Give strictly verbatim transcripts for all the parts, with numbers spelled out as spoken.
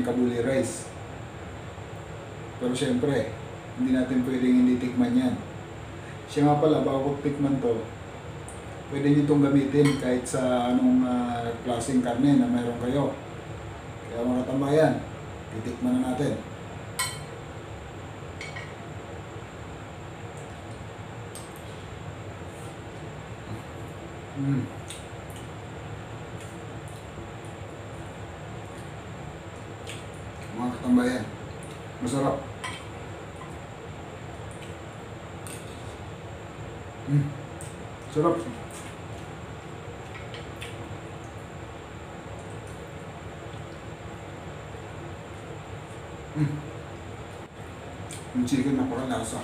kabuli rice. Pero syempre, hindi natin pwedeng hindi tikman yan. Siya nga pala, bago tikman to, pwede nyo itong gamitin kahit sa anong uh, klaseng karne na mayroon kayo. Kaya mga tambayan, titikman na natin. Mm. Mga katambayan, masarap. Mm. Sarap. Mm. Yung chicken na parang lasa.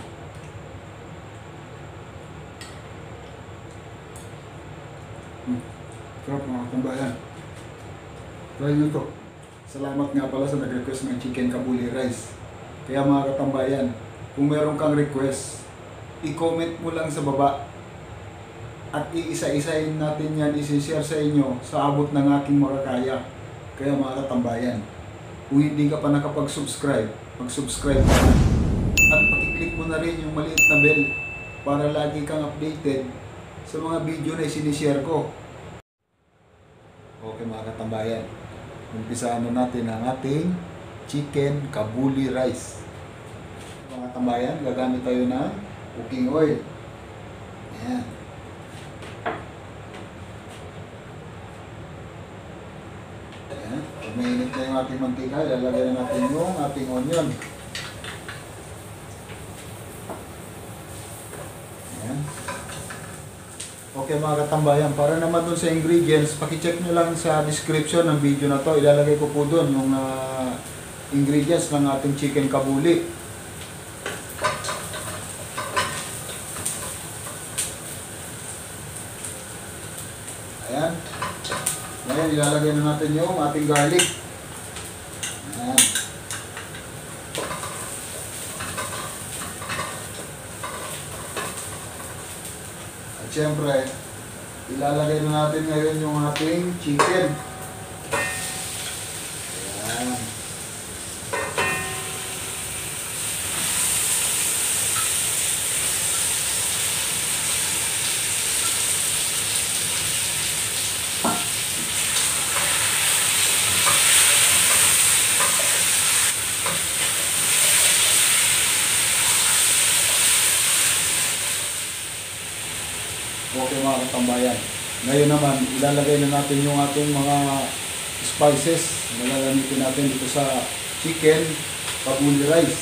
Mm. Sarap mga katambayan. Try nyo to. Salamat nga pala sa nag-request ng chicken kabuli rice. Kaya mga katambayan, kung meron kang request, i-comment mo lang sa baba at iisa-isahin natin yan, isi-share sa inyo sa abot ng aking makakaya. Kaya mga katambayan, kung hindi ka pa nakapag-subscribe, mag-subscribe ka na. At pakiclick mo na rin yung maliit na bell para lagi kang updated sa mga video na isinishare ko. Okay mga katambayan, umpisaan na natin ang ating chicken kabuli rice. Mga katambayan, gagamit tayo ng cooking oil. Ayan. Ayan. Pag mainit na yung ating mantika, ilalagay na natin yung ating onion. Ayan. Okay mga katambayan, para naman dun sa ingredients, pakicheck nyo lang sa description ng video na to. Ilalagay ko po dun yung uh, ingredients ng ating chicken kabuli. Ayan. Ngayon, ilalagay na natin yung ating garlic. Ayan. At syempre, ilalagay na natin ngayon yung ating chicken. Ayan. Okay mga katambayan, ngayon naman ilalagay na natin yung ating mga spices na gagamitin natin dito sa chicken kabuli rice.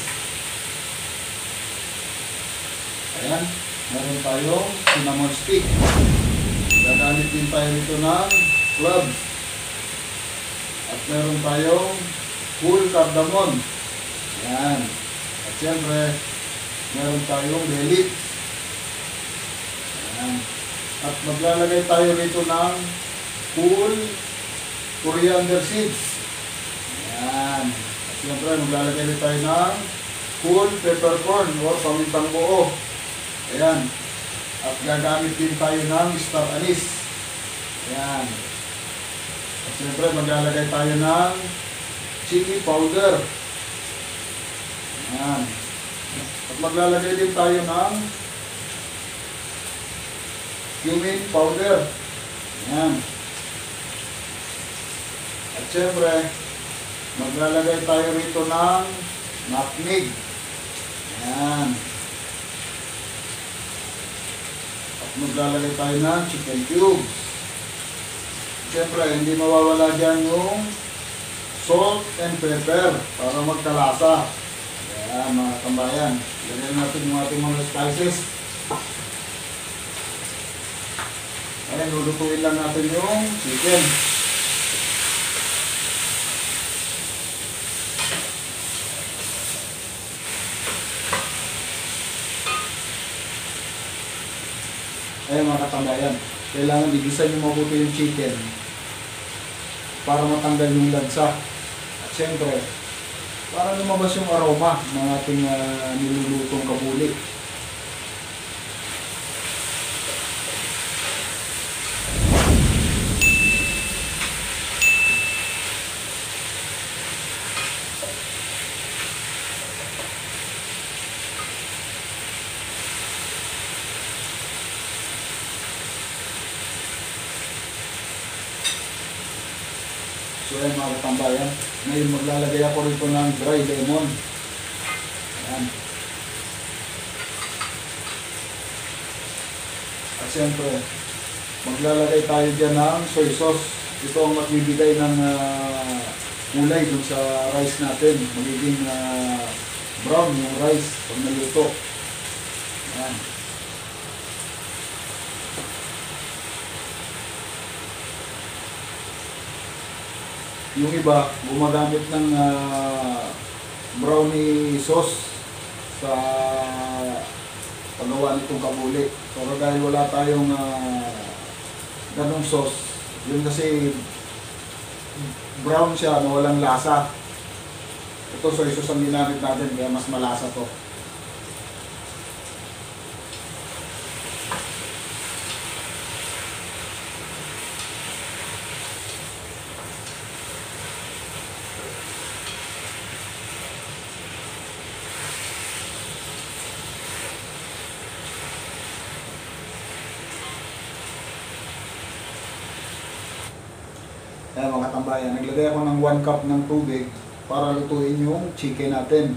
Ayan, meron tayong cinnamon stick. Gagamit din tayo dito ng cloves. At meron tayong whole cardamom. Ayan. At syempre, meron tayong bay leaf. Ayan. At maglalagay tayo rito ng whole coriander seeds. Ayan. At siyempre maglalagay rin tayo ng whole peppercorn o pamintang buo. Ayan. At gagamit din tayo ng star anise. Ayan. At siyempre maglalagay tayo ng chili powder. Ayan. At maglalagay din tayo ng cumin powder. Ayan. At syempre, maglalagay tayo rito ng nutmeg. Ayan. At maglalagay tayo ng chicken cubes. Syempre, hindi mawawala dyan yung salt and pepper para magkalasa. Ayan mga kambayan. Lagyan natin yung ating mga spices. Ayan, lulutuin lang natin yung chicken. Ayan mga katambayan, kailangan igisa nyo mabuti yung chicken para matanggal yung lansa. At syempre, para lumabas yung aroma ng ating uh, nilulutong kabuli. So ayan mga katambayan, ngayon maglalagay ako rito ng dry lemon. Ayan. At siyempre, maglalagay tayo dyan ng soy sauce. Ito ang magbibigay ng uh, kulay dun sa rice natin. Magiging uh, brown yung rice pag naluto. Ayan. Yung iba, gumagamit ng uh, brownie sauce sa paggawa nitong kabuli. Pero dahil wala tayong uh, ganong sauce, yun kasi brown siya na walang lasa. Ito soy sauce ang ginamit natin kaya mas malasa to. Kaya mga katambayan, naglagay ako ng one cup ng tubig para lutuin yung chicken natin.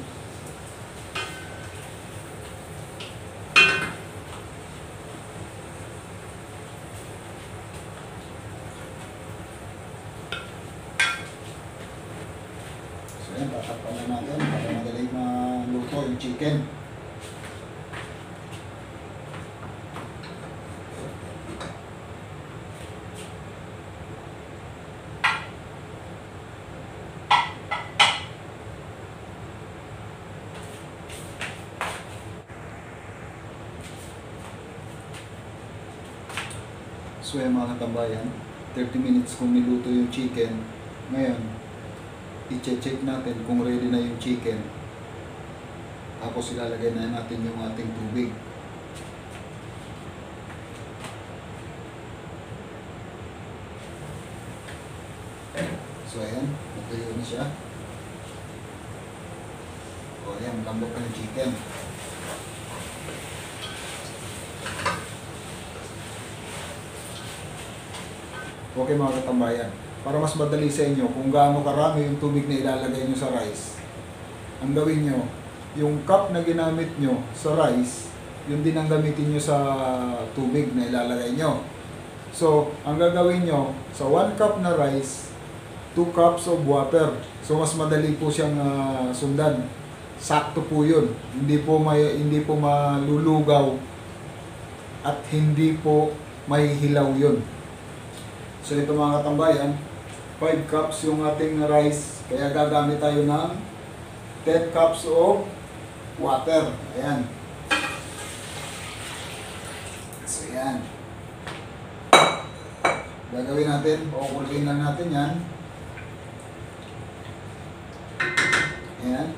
So yan, tatakpan na natin para madaling maluto yung chicken. So yan mga katambayan, thirty minutes kung niluto yung chicken. Ngayon, i-check natin kung ready na yung chicken. Tapos ilalagay na natin yung ating tubig. So ayan, natuyo na siya. O ayan, lambot na yung chicken. Okay mga katambayan, para mas madali sa inyo kung gaano karami yung tubig na ilalagay nyo sa rice, ang gawin nyo, yung cup na ginamit nyo sa rice, yun din ang gamitin nyo sa tubig na ilalagay nyo. So, ang gagawin nyo, sa one cup na rice, two cups of water. So, mas madali po siyang uh, sundan. Sakto po yun. Hindi po, may, hindi po malulugaw at hindi po mahihilaw yun. So ito mga katambayan, five cups yung ating rice, kaya gagamit tayo ng ten cups of water. Ayan. So yan. Gagawin natin, pakukuluin lang natin yan. Ayan.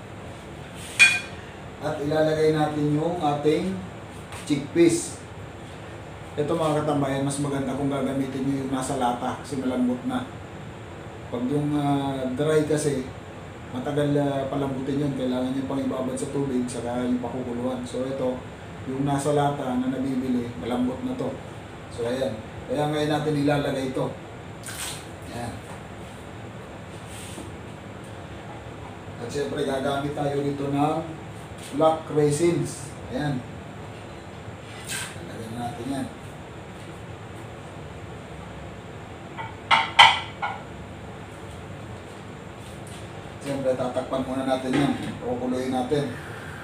At ilalagay natin yung ating chickpeas. Ito mga katambayan, mas maganda kung gagamitin nyo yung nasa lata kasi malambot na. Pag yung uh, dry kasi, matagal uh, palambutin yun. Kailangan nyo pang ibabad sa tubig saka yung pakukuluan. So ito, yung nasa lata na nabibili, malambot na to. So ayan. Kaya ngayon natin ilalagay ito. Ayan. At syempre gagamit tayo dito ng black raisins. Ayan. Lagyan natin yan. Siyempre, tatakpan muna natin yan. Pakukuluin natin.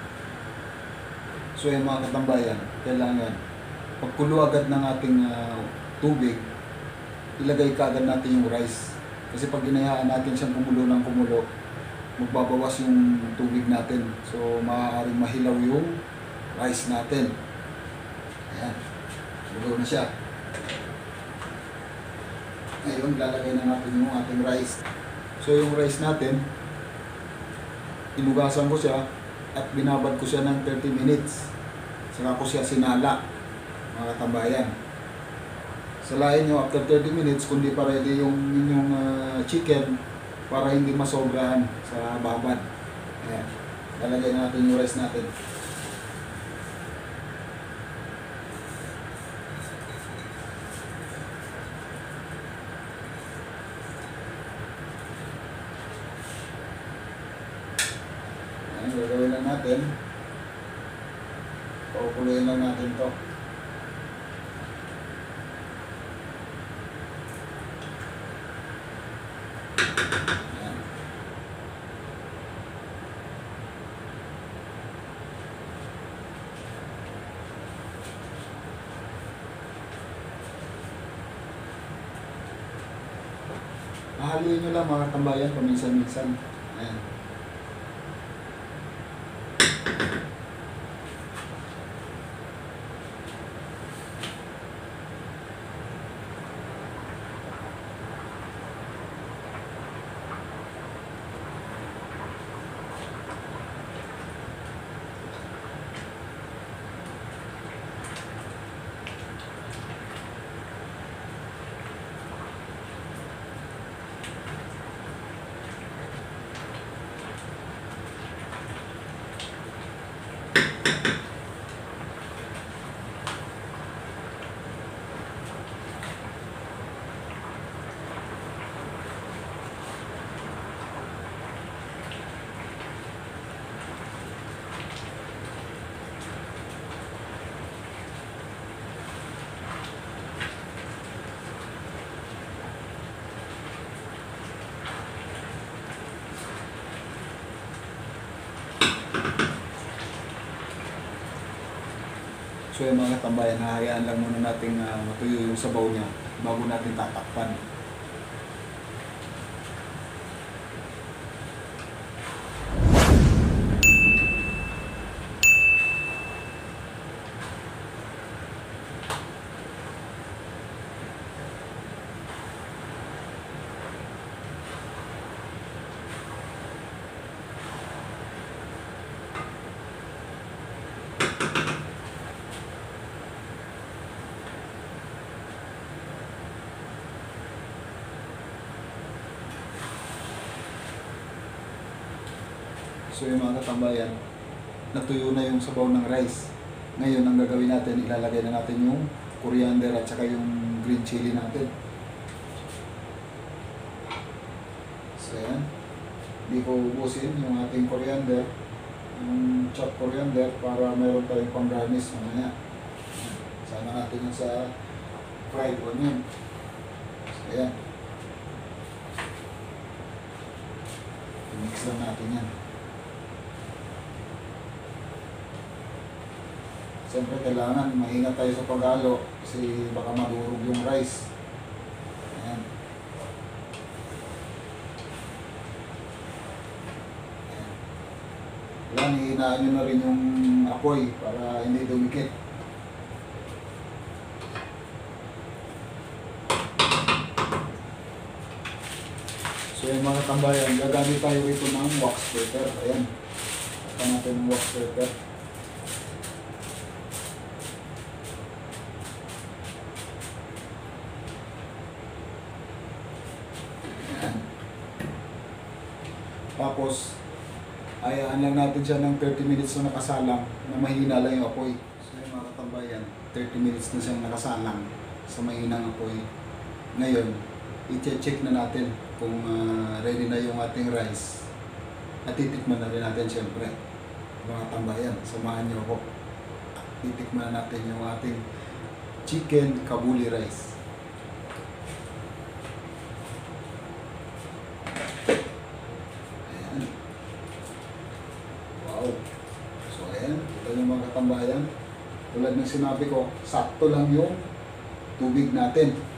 So yung mga katambayan, kailangan pagkulo agad ng ating uh, tubig, ilagay kaagad natin yung rice. Kasi pag ginayaan natin siyang kumulo ng kumulo, magbabawas yung tubig natin. So maaaring mahilaw yung rice natin. Ayan. Kumulo na siya. Ngayon, lalagay na natin yung ating rice. So yung rice natin, inugasan ko siya at binabad ko siya ng thirty minutes. Saka ko siya sinala, mga katambayan. Salain nyo after thirty minutes kung di pa ready yung inyong uh, chicken para hindi masobrahan sa babad. Ayan. Lalagay natin yung rice natin. gagawin lang natin, paukuluin lang natin to. Ayan. Haluin nyo lang mga tambayan paminsan-minsan. Ayan. So yung mga tambayan, hahayaan lang muna natin uh, matuyo yung sabaw niya bago natin tatakpan. So yung mga katambayan, natuyo na yung sabaw ng rice. Ngayon, ang gagawin natin, ilalagay na natin yung coriander at saka yung green chili natin. So yan. Hindi ko ubusin yung ating coriander, yung chopped coriander, para mayroon tayong pang garnish mamaya. Sama natin yung sa fried onion. So yan. I-mix lang natin yan. Siyempre kailangan maingat tayo sa paghalo kasi baka madurog yung rice. Ayan. Ayan. Kailangan ihinaan nyo na rin yung apoy para hindi dumikit. So yung mga tambayan, gagamit tayo rito ng wax paper. Ayan. Ito natin yung wax paper. Tapos, ayaan lang natin siya ng thirty minutes na nakasalang na mahina lang yung apoy. So yung mga katambayan, thirty minutes na siyang nakasalang sa mahinang apoy. Ngayon, i-check na natin kung uh, ready na yung ating rice. At titikman na rin natin siyempre. Mga tambayan, samahan niyo ako. Titikman na natin yung ating chicken kabuli rice. Katambayan, tulad ng sinabi ko, sakto lang yung tubig natin.